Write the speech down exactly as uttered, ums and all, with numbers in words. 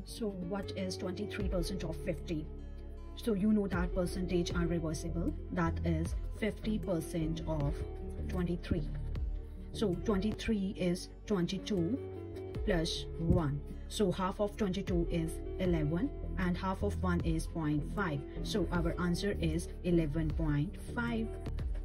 So what is twenty-three percent of fifty? So you know that percentage are reversible. That is fifty percent of twenty-three. So twenty-three is twenty-two plus one. So half of twenty-two is eleven and half of one is zero point five. So our answer is eleven point five.